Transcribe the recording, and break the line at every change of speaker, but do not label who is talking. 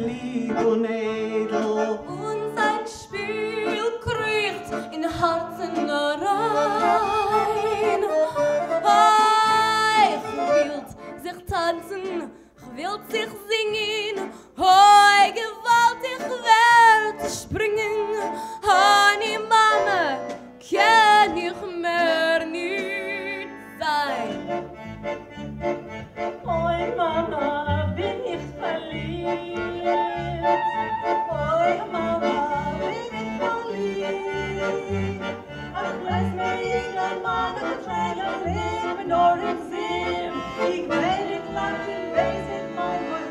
lieb und edel.
Und sein Spiel kriecht in Herzen rein. Ich will sich tanzen, ich will sich singen. Gewaltig werd springen. Honey Mama, kann ich mehr nicht sein.
Oi Mama, bin ich verliebt. Oi Mama, bin ich verliebt. Ach, lass mir jeder Mann getrennt leben, nur im Sinn. Ich will nicht lang gewesen, mein Gott,